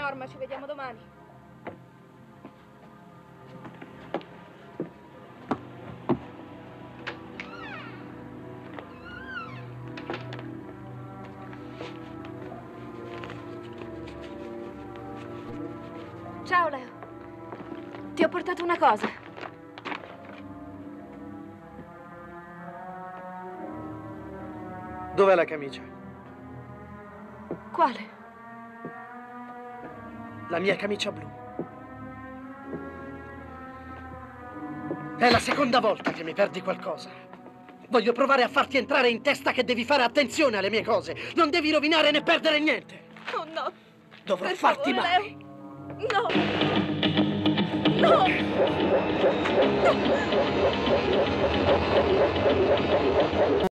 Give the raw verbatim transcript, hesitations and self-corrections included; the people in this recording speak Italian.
Norma, ci vediamo domani. Ciao, Leo. Ti ho portato una cosa. Dov'è la camicia? Quale? La mia camicia blu. È la seconda volta che mi perdi qualcosa. Voglio provare a farti entrare in testa che devi fare attenzione alle mie cose. Non devi rovinare né perdere niente. Oh, no. Dovrò Per farti favore, male. Leo. No! No!